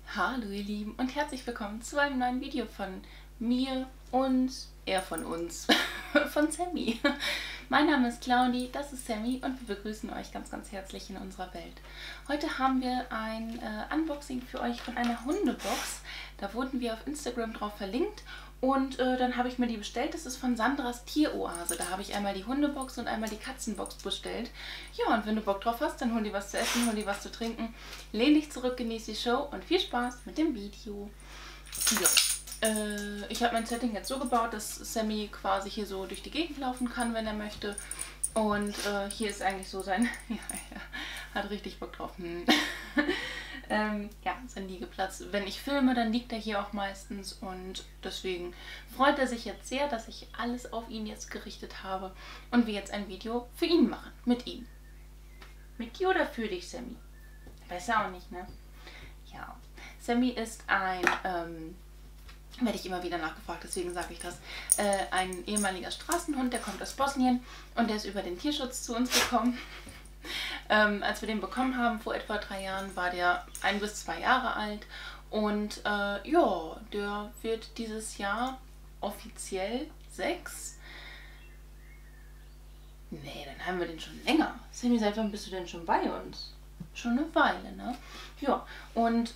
Hallo ihr Lieben und herzlich willkommen zu einem neuen Video von mir und er von uns, von Sammy. Mein Name ist Claudi, das ist Sammy und wir begrüßen euch ganz, ganz herzlich in unserer Welt. Heute haben wir ein Unboxing für euch von einer Hundebox. Da wurden wir auf Instagram drauf verlinkt und dann habe ich mir die bestellt. Das ist von Sandras Tieroase. Da habe ich einmal die Hundebox und einmal die Katzenbox bestellt. Ja, und wenn du Bock drauf hast, dann hol dir was zu essen, hol dir was zu trinken. Lehn dich zurück, genieß die Show und viel Spaß mit dem Video. Ja. Ich habe mein Setting jetzt so gebaut, dass Sammy quasi hier so durch die Gegend laufen kann, wenn er möchte. Und hier ist eigentlich so sein... ja, hat richtig Bock drauf. Ja, sein Liegeplatz. Wenn ich filme, dann liegt er hier auch meistens. Und deswegen freut er sich jetzt sehr, dass ich alles auf ihn jetzt gerichtet habe. Und wir jetzt ein Video für ihn machen. Mit ihm. Mit dir oder für dich, Sammy? Besser auch nicht, ne? Ja. Sammy ist ein... werde ich immer wieder nachgefragt, deswegen sage ich das, ein ehemaliger Straßenhund, der kommt aus Bosnien und der ist über den Tierschutz zu uns gekommen. Als wir den bekommen haben, vor etwa 3 Jahren, war der 1 bis 2 Jahre alt und ja, der wird dieses Jahr offiziell 6. Nee, dann haben wir den schon länger. Sammy, seit wann bist du denn schon bei uns? Schon eine Weile, ne? Ja, und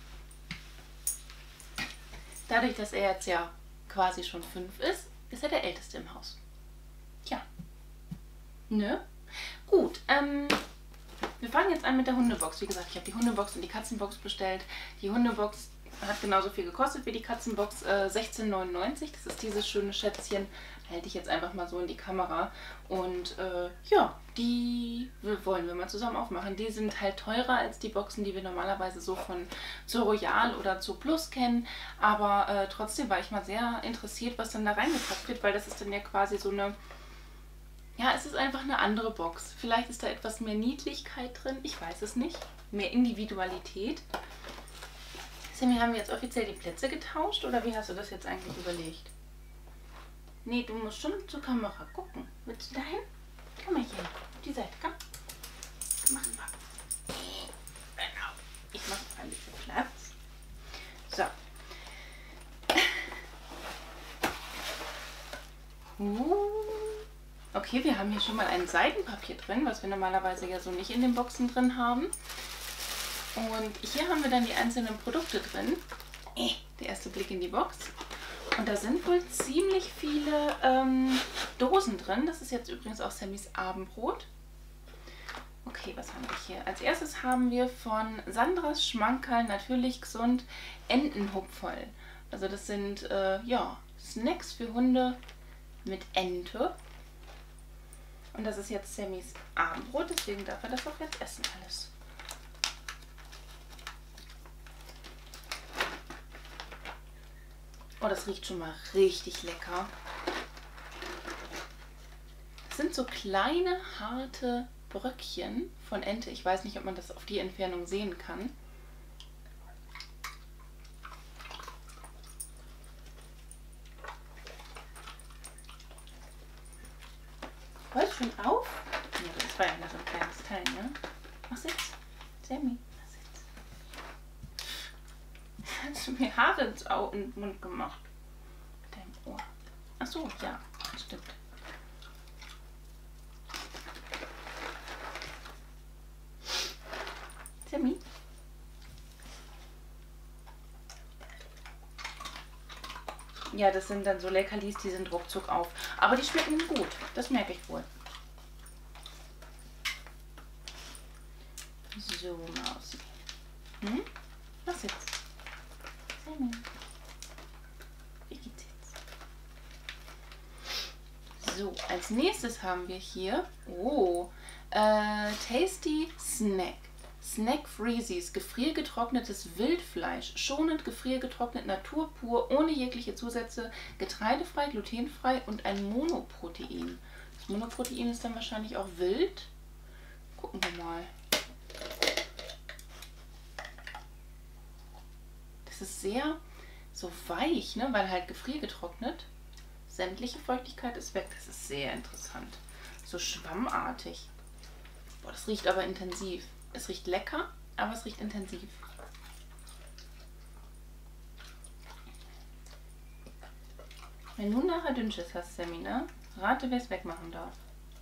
dadurch, dass er jetzt ja quasi schon 5 ist, ist er der Älteste im Haus. Tja. Ne? Gut, wir fangen jetzt an mit der Hundebox. Wie gesagt, ich habe die Hundebox und die Katzenbox bestellt. Die Hundebox hat genauso viel gekostet wie die Katzenbox, 16,99. Das ist dieses schöne Schätzchen. Halte ich jetzt einfach mal so in die Kamera. Und ja, die wollen wir mal zusammen aufmachen. Die sind halt teurer als die Boxen, die wir normalerweise so von Zoo Royal oder Zoo Plus kennen. Aber trotzdem war ich mal sehr interessiert, was dann da reingepackt wird, weil das ist dann ja quasi so eine... Ja, es ist einfach eine andere Box. Vielleicht ist da etwas mehr Niedlichkeit drin. Ich weiß es nicht. Mehr Individualität. Sammy, haben wir jetzt offiziell die Plätze getauscht oder wie hast du das jetzt eigentlich überlegt? Nee, du musst schon zur Kamera gucken. Willst du dahin? Komm mal hier. Auf die Seite, komm. Machen wir. Genau. Ich mache ein bisschen Platz. So. Okay, wir haben hier schon mal ein Seidenpapier drin, was wir normalerweise ja so nicht in den Boxen drin haben. Und hier haben wir dann die einzelnen Produkte drin. Der erste Blick in die Box. Und da sind wohl ziemlich viele Dosen drin. Das ist jetzt übrigens auch Sammys Abendbrot. Okay, was haben wir hier? Als erstes haben wir von Sandras Schmankerl natürlich gesund Entenhupferl. Also das sind ja, Snacks für Hunde mit Ente. Und das ist jetzt Sammys Abendbrot, deswegen darf er das auch jetzt essen alles. Oh, das riecht schon mal richtig lecker. Das sind so kleine, harte Bröckchen von Ente. Ich weiß nicht, ob man das auf die Entfernung sehen kann. Hörst schon auf? Ja, das war ja nur so ein kleines Teil, ne? Mach's jetzt. Sammy, mach's jetzt. Hast du mir Haare in den Mund gemacht? Mit deinem Ohr. Ach so, ja, das stimmt. Sammy? Ja, das sind dann so Leckerlis, die sind ruckzuck auf. Aber die schmecken gut, das merke ich wohl. So, Mausi. Was jetzt? Sammy. Wie geht's jetzt? So, als nächstes haben wir hier, Tasty Snack. Snack Freezies, gefriergetrocknetes Wildfleisch, schonend gefriergetrocknet, naturpur, ohne jegliche Zusätze, getreidefrei, glutenfrei und ein Monoprotein. Das Monoprotein ist dann wahrscheinlich auch wild. Gucken wir mal. Das ist sehr so weich, ne, weil halt gefriergetrocknet. Sämtliche Feuchtigkeit ist weg. Das ist sehr interessant. So schwammartig. Boah, das riecht aber intensiv. Es riecht lecker, aber es riecht intensiv. Wenn du nachher Dünnschiss hast, Sammy, ne? Rate, wer es wegmachen darf.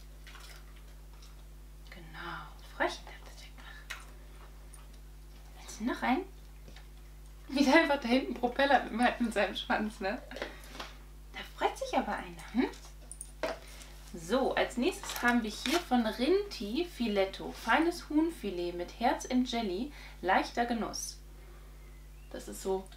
Genau, Fröschchen darf das wegmachen. Willst du noch rein? Wie der einfach da hinten Propeller mit seinem Schwanz, ne? Da freut sich aber einer, hm? So, als nächstes haben wir hier von Rinti Filetto. Feines Huhnfilet mit Herz in Jelly. Leichter Genuss. Das ist so...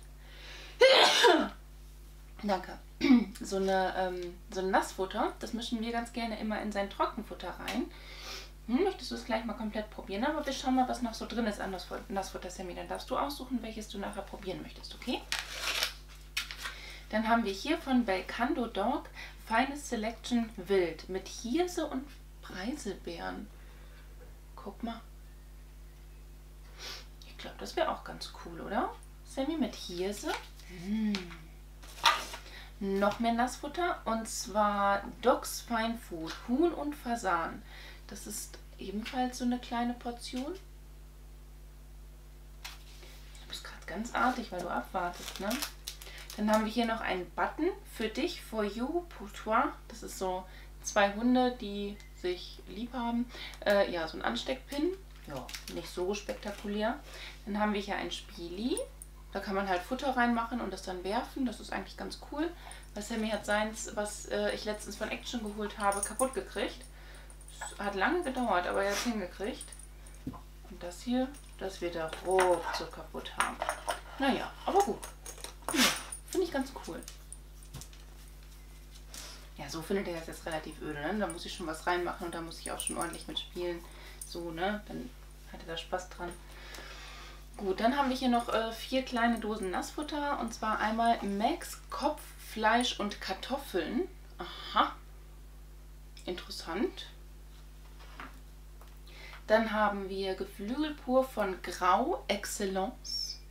Danke. So ein Nassfutter. Das mischen wir ganz gerne immer in sein Trockenfutter rein. Möchtest du es gleich mal komplett probieren? Aber wir schauen mal, was noch so drin ist an Nassfutter, Sammy. Dann darfst du aussuchen, welches du nachher probieren möchtest, okay? Dann haben wir hier von Belcando Dog Feines Selection Wild mit Hirse und Preiselbeeren. Guck mal. Ich glaube, das wäre auch ganz cool, oder? Sammy, mit Hirse. Noch mehr Nassfutter und zwar Dogs Fine Food, Huhn und Fasan. Das ist ebenfalls so eine kleine Portion. Du bist gerade ganz artig, weil du abwartest, ne? Dann haben wir hier noch einen Button für dich, for you, pour toi. Das ist so 2 Hunde, die sich lieb haben. Ja, so ein Ansteckpin. Ja, nicht so spektakulär. Dann haben wir hier ein Spieli. Da kann man halt Futter reinmachen und das dann werfen. Das ist eigentlich ganz cool. Weil Sammy hat seins, was ich letztens von Action geholt habe, kaputt gekriegt. Das hat lange gedauert, aber er hat es hingekriegt. Und das hier, das wird er ruckzuck kaputt haben. Naja, aber gut. Ja, finde ich ganz cool. Ja, so findet er das jetzt relativ öde, ne? Da muss ich schon was reinmachen und da muss ich auch schon ordentlich mitspielen. So, ne? Dann hat er da Spaß dran. Gut, dann haben wir hier noch 4 kleine Dosen Nassfutter. Und zwar einmal Max Kopf, Fleisch und Kartoffeln. Aha. Interessant. Dann haben wir Geflügel pur von Grau Excellence.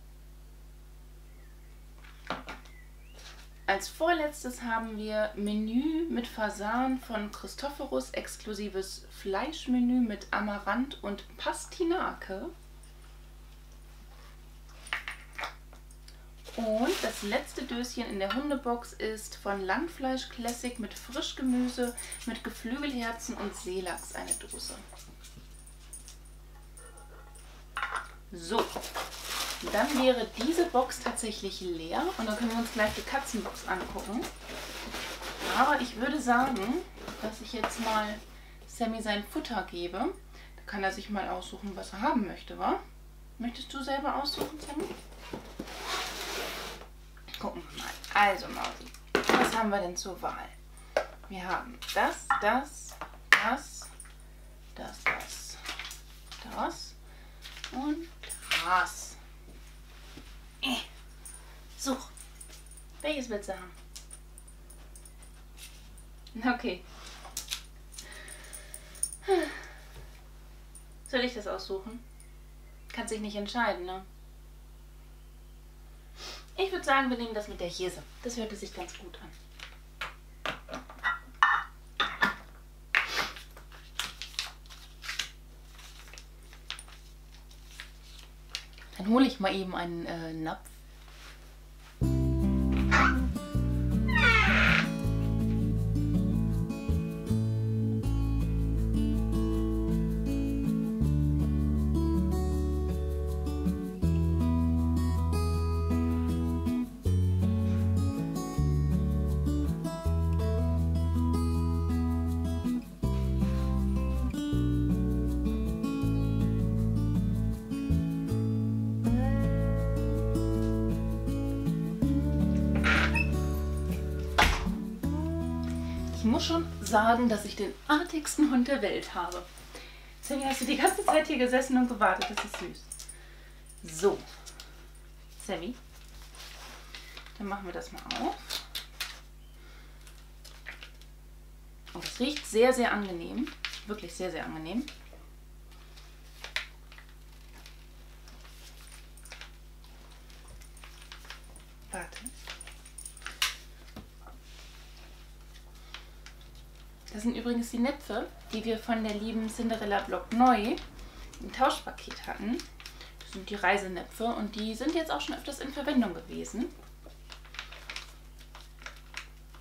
Als vorletztes haben wir Menü mit Fasan von Christophorus, exklusives Fleischmenü mit Amaranth und Pastinake. Und das letzte Döschen in der Hundebox ist von Landfleisch Classic mit Frischgemüse, mit Geflügelherzen und Seelachs, eine Dose. So, dann wäre diese Box tatsächlich leer und dann können wir uns gleich die Katzenbox angucken. Aber ich würde sagen, dass ich jetzt mal Sammy sein Futter gebe. Da kann er sich mal aussuchen, was er haben möchte, wa? Möchtest du selber aussuchen, Sammy? Gucken wir mal. Also, Mausi, was haben wir denn zur Wahl? Wir haben das und das. Such. Welches willst du haben? Okay. Soll ich das aussuchen? Kannst dich nicht entscheiden, ne? Ich würde sagen, wir nehmen das mit der Hirse. Das hörte sich ganz gut an. Dann hole ich mal eben einen Napf. Ich muss schon sagen, dass ich den artigsten Hund der Welt habe. Sammy, hast du die ganze Zeit hier gesessen und gewartet? Das ist süß. So, Sammy, dann machen wir das mal auf. Und es riecht sehr, sehr angenehm. Wirklich sehr, sehr angenehm. Warte. Das sind übrigens die Näpfe, die wir von der lieben Cinderella Block Neu im Tauschpaket hatten. Das sind die Reisenäpfe und die sind jetzt auch schon öfters in Verwendung gewesen.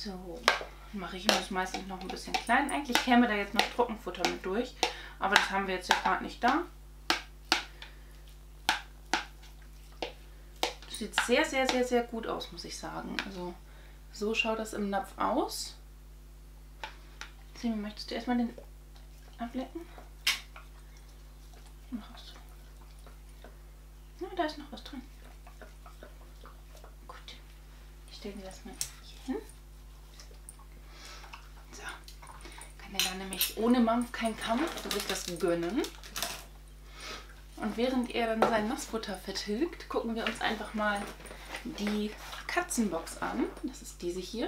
So, mache ich mir das meistens noch ein bisschen klein. Eigentlich käme da jetzt noch Trockenfutter mit durch, aber das haben wir jetzt ja gerade nicht da. Das sieht sehr, sehr, sehr, sehr gut aus, muss ich sagen. Also so schaut das im Napf aus. Simi, möchtest du erstmal den ablecken? Na, da ist noch was drin. Gut, ich stelle dir das mal hier hin. So, kann er da nämlich ohne Mampf kein Kampf sich das gönnen. Und während er dann sein Nassfutter vertilgt, gucken wir uns einfach mal die Katzenbox an. Das ist diese hier.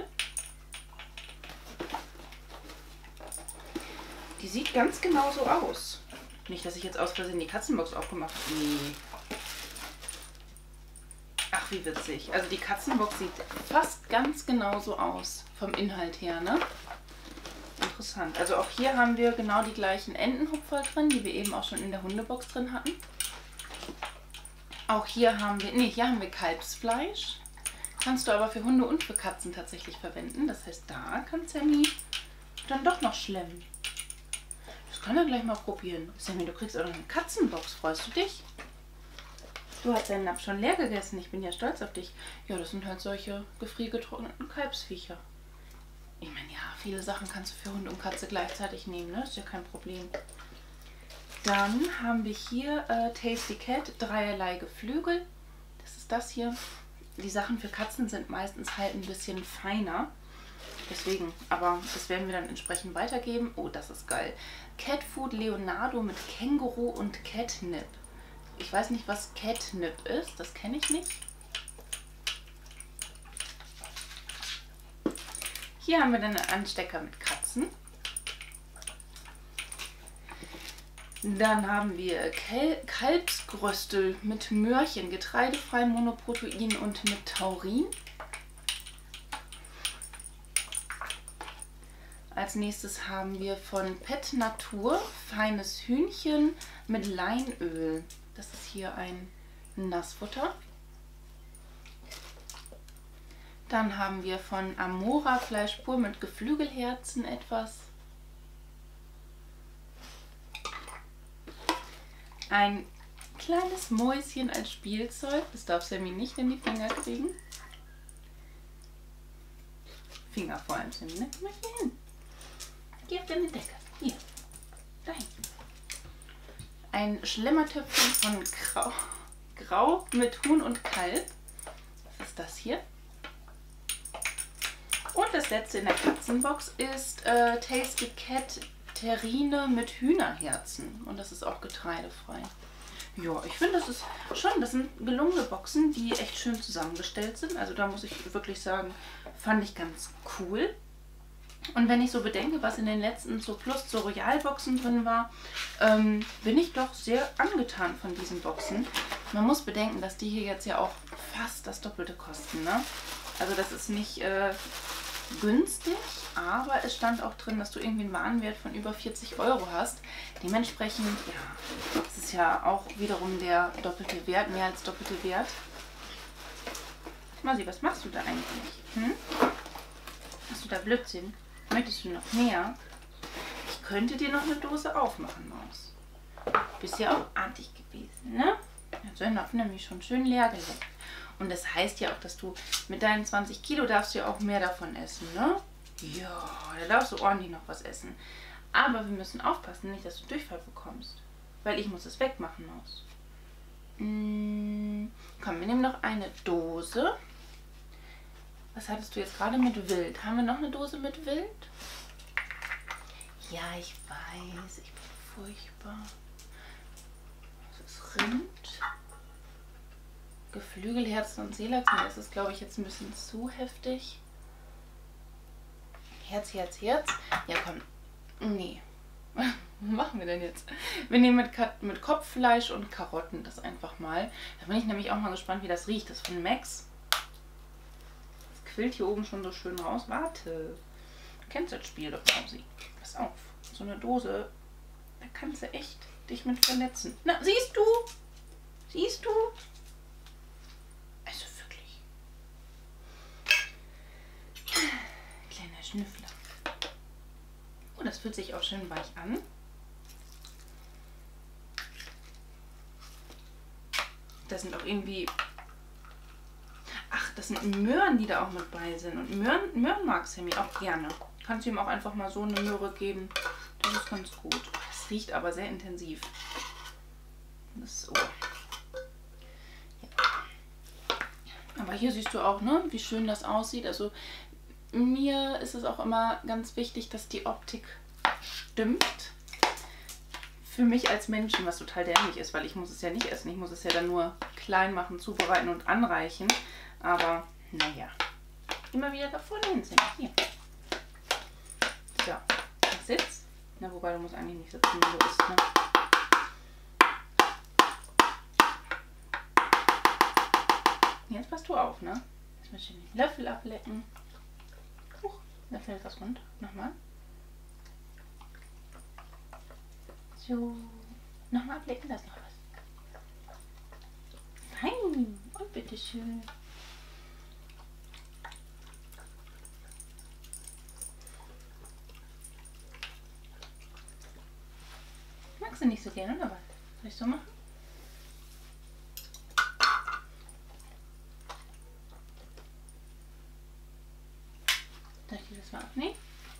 Die sieht ganz genau so aus. Nicht, dass ich jetzt aus Versehen die Katzenbox aufgemacht habe. Nee. Ach, wie witzig. Also die Katzenbox sieht fast ganz genau so aus. Vom Inhalt her, ne? Interessant. Also auch hier haben wir genau die gleichen Entenhupferl drin, die wir eben auch schon in der Hundebox drin hatten. Auch hier haben wir, nee, hier haben wir Kalbsfleisch. Kannst du aber für Hunde und für Katzen tatsächlich verwenden. Das heißt, da kann Sammy dann doch noch schlemmen. Das kann er gleich mal probieren. Sammy, du kriegst auch noch eine Katzenbox. Freust du dich? Du hast deinen Napf schon leer gegessen. Ich bin ja stolz auf dich. Ja, das sind halt solche gefriergetrockneten Kalbsviecher. Ich meine, ja, viele Sachen kannst du für Hund und Katze gleichzeitig nehmen, ne? Ist ja kein Problem. Dann haben wir hier Tasty Cat, dreierlei Geflügel. Das ist das hier. Die Sachen für Katzen sind meistens halt ein bisschen feiner. Deswegen, aber das werden wir dann entsprechend weitergeben. Oh, das ist geil. Cat Food Leonardo mit Känguru und Catnip. Ich weiß nicht, was Catnip ist. Das kenne ich nicht. Hier haben wir dann einen Anstecker mit Katzen. Dann haben wir Kalbsgröstel mit Möhrchen, getreidefrei, Monoprotein und mit Taurin. Als nächstes haben wir von Pet Natur feines Hühnchen mit Leinöl. Das ist hier ein Nassfutter. Dann haben wir von Amora Fleisch pur mit Geflügelherzen etwas. Ein kleines Mäuschen als Spielzeug. Das darf Sammy nicht in die Finger kriegen. Finger vor allem, Sammy, ne? Komm mal hier hin. Geh auf deine Decke. Hier. Dahin. Ein Schlemmertöpfchen von Grau mit Huhn und Kalb. Was ist das hier? Und das letzte in der Katzenbox ist Tasty Cat Terrine mit Hühnerherzen. Und das ist auch getreidefrei. Ja, ich finde, das sind gelungene Boxen, die echt schön zusammengestellt sind. Also da muss ich wirklich sagen, fand ich ganz cool. Und wenn ich so bedenke, was in den letzten Zoo Plus, Zoo Royal Boxen drin war, bin ich doch sehr angetan von diesen Boxen. Man muss bedenken, dass die hier jetzt ja auch fast das Doppelte kosten, ne? Also das ist nicht günstig, aber es stand auch drin, dass du irgendwie einen Warenwert von über 40 € hast. Dementsprechend, ja, das ist ja auch wiederum der doppelte Wert, mehr als doppelte Wert. Masi, was machst du da eigentlich? Hm? Hast du da Blödsinn? Möchtest du noch mehr? Ich könnte dir noch eine Dose aufmachen, Maus. Bist ja auch artig gewesen, ne? Jetzt ist der nämlich schon schön leer geleckt. Und das heißt ja auch, dass du mit deinen 20 Kilo darfst du ja auch mehr davon essen, ne? Ja, da darfst du ordentlich noch was essen. Aber wir müssen aufpassen, nicht, dass du Durchfall bekommst. Weil ich muss es wegmachen, Maus. Komm, wir nehmen noch eine Dose. Was hattest du jetzt gerade mit Wild? Haben wir noch eine Dose mit Wild? Ja, ich weiß. Ich bin furchtbar. Das ist Rind. Geflügelherzen und Seelachs. Das ist, glaube ich, jetzt ein bisschen zu heftig. Herz, Herz, Herz. Ja, komm. Nee. Was machen wir denn jetzt? Wir nehmen mit Kopffleisch und Karotten das einfach mal. Da bin ich nämlich auch mal gespannt, wie das riecht. Das ist von Max. Das quillt hier oben schon so schön raus. Warte. Du kennst das Spiel doch, Mausi. Pass auf. So eine Dose, da kannst du echt dich mit verletzen. Na, siehst du? Siehst du? Also wirklich. Schnüffler. Oh, das fühlt sich auch schön weich an. Das sind auch irgendwie... Ach, das sind Möhren, die da auch mit bei sind. Und Möhren mag Sammy auch gerne. Kannst du ihm auch einfach mal so eine Möhre geben. Das ist ganz gut. Das riecht aber sehr intensiv. So. Ja. Aber hier siehst du auch, ne, wie schön das aussieht. Also mir ist es auch immer ganz wichtig, dass die Optik stimmt. Für mich als Menschen, was total dämlich ist, weil ich muss es ja nicht essen. Ich muss es ja dann nur klein machen, zubereiten und anreichen. Aber naja, immer wieder da vorne hinziehen. Hier. So, sitz. Na, wobei du musst eigentlich nicht sitzen, wenn du isst, ne? Jetzt passt du auf, ne? Erstmal schön den Löffel ablecken. Huch, da fällt was runter. Nochmal. So. Nochmal ablecken, da ist noch was. Fein. Und bitteschön. Magst du nicht so gerne, oder was? Soll ich so machen? Soll ich dir das mal abnehmen?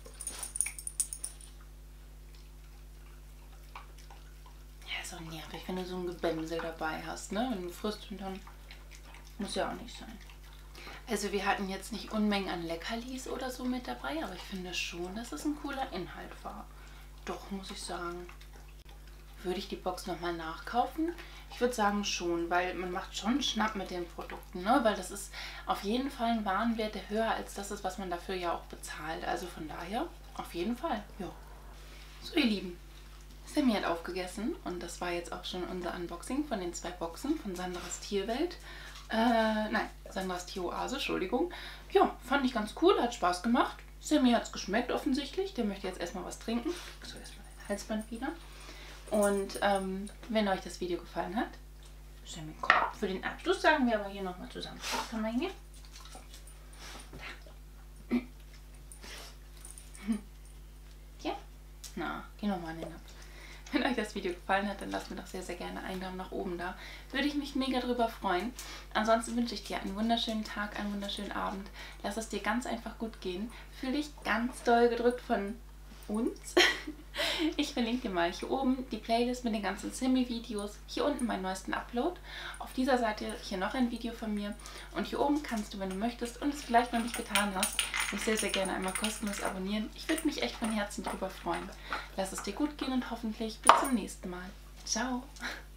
Ja, ist auch nervig, wenn du so ein Gebämsel dabei hast, ne? Wenn du frisst und dann muss ja auch nicht sein. Also wir hatten jetzt nicht Unmengen an Leckerlis oder so mit dabei, aber ich finde schon, dass es ein cooler Inhalt war. Doch, muss ich sagen. Würde ich die Box nochmal nachkaufen? Ich würde sagen schon, weil man macht schon einen Schnapp mit den Produkten, ne? Weil das ist auf jeden Fall ein Warenwert, der höher als das ist, was man dafür ja auch bezahlt. Also von daher, auf jeden Fall, ja. So ihr Lieben, Sammy hat aufgegessen und das war jetzt auch schon unser Unboxing von den 2 Boxen von Sandras Tierwelt. Nein, Sandras Tieroase, Entschuldigung. Ja, fand ich ganz cool, hat Spaß gemacht. Sammy hat es geschmeckt offensichtlich, der möchte jetzt erstmal was trinken. So, erstmal das Halsband wieder. Und wenn euch das Video gefallen hat, Sammy, komm. Für den Abschluss sagen wir aber hier nochmal zusammen. Komm mal hier. Da. Ja? Na, geh nochmal in den Napf. Wenn euch das Video gefallen hat, dann lasst mir doch sehr, sehr gerne einen Daumen nach oben da. Würde ich mich mega drüber freuen. Ansonsten wünsche ich dir einen wunderschönen Tag, einen wunderschönen Abend. Lass es dir ganz einfach gut gehen. Fühl dich ganz doll gedrückt von uns. Ich verlinke dir mal hier oben die Playlist mit den ganzen Sammy-Videos. Hier unten meinen neuesten Upload. Auf dieser Seite hier noch ein Video von mir. Und hier oben kannst du, wenn du möchtest und es vielleicht noch nicht getan hast, mich sehr, sehr gerne einmal kostenlos abonnieren. Ich würde mich echt von Herzen drüber freuen. Lass es dir gut gehen und hoffentlich bis zum nächsten Mal. Ciao!